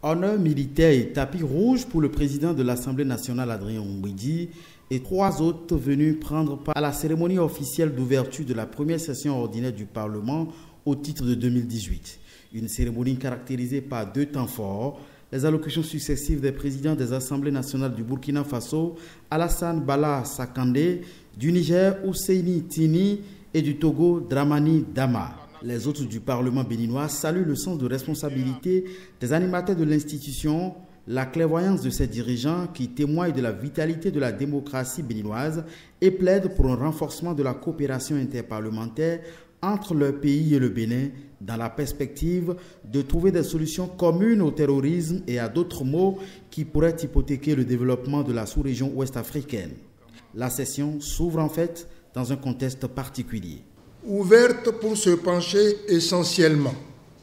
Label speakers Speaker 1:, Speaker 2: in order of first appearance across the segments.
Speaker 1: Honneur militaire et tapis rouge pour le président de l'Assemblée nationale Adrien Oumbouidi et 3 autres venus prendre part à la cérémonie officielle d'ouverture de la première session ordinaire du Parlement au titre de 2018. Une cérémonie caractérisée par 2 temps forts, les allocutions successives des présidents des assemblées nationales du Burkina Faso, Alassane Bala Sakandé, du Niger, Ousseini Tini et du Togo, Dramani Dama. Les autres du Parlement béninois saluent le sens de responsabilité des animateurs de l'institution, la clairvoyance de ses dirigeants qui témoignent de la vitalité de la démocratie béninoise et plaident pour un renforcement de la coopération interparlementaire entre leur pays et le Bénin dans la perspective de trouver des solutions communes au terrorisme et à d'autres maux qui pourraient hypothéquer le développement de la sous-région ouest-africaine. La session s'ouvre en fait dans un contexte particulier.
Speaker 2: Ouverte pour se pencher essentiellement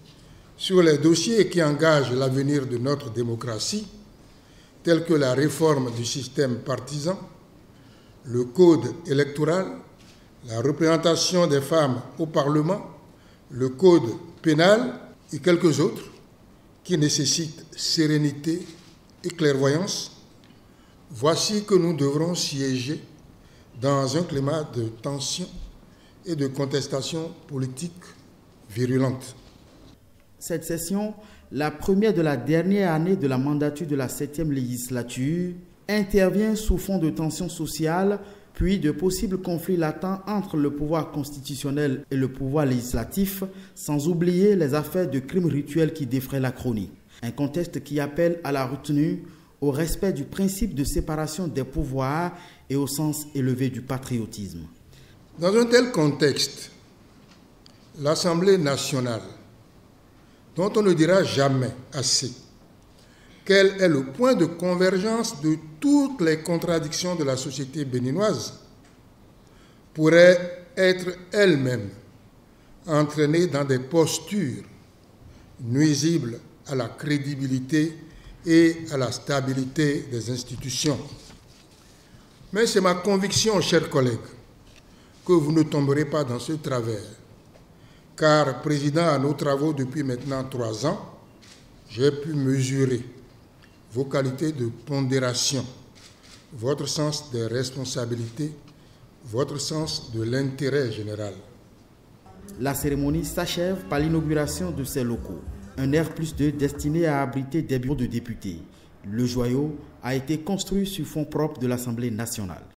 Speaker 2: sur les dossiers qui engagent l'avenir de notre démocratie, tels que la réforme du système partisan, le code électoral, la représentation des femmes au Parlement, le code pénal et quelques autres qui nécessitent sérénité et clairvoyance, voici que nous devrons siéger dans un climat de tension et de contestation politique virulente.
Speaker 1: Cette session, la première de la dernière année de la mandature de la 7e législature, intervient sous fond de tensions sociales, puis de possibles conflits latents entre le pouvoir constitutionnel et le pouvoir législatif, sans oublier les affaires de crimes rituels qui défraient la chronique. Un contexte qui appelle à la retenue, au respect du principe de séparation des pouvoirs et au sens élevé du patriotisme.
Speaker 2: Dans un tel contexte, l'Assemblée nationale, dont on ne dira jamais assez quel est le point de convergence de toutes les contradictions de la société béninoise, pourrait être elle-même entraînée dans des postures nuisibles à la crédibilité et à la stabilité des institutions. Mais c'est ma conviction, chers collègues, que vous ne tomberez pas dans ce travers, car président à nos travaux depuis maintenant 3 ans, j'ai pu mesurer vos qualités de pondération, votre sens des responsabilités, votre sens de l'intérêt général.
Speaker 1: La cérémonie s'achève par l'inauguration de ces locaux, un R+2 destiné à abriter des bureaux de députés. Le joyau a été construit sur fonds propres de l'Assemblée nationale.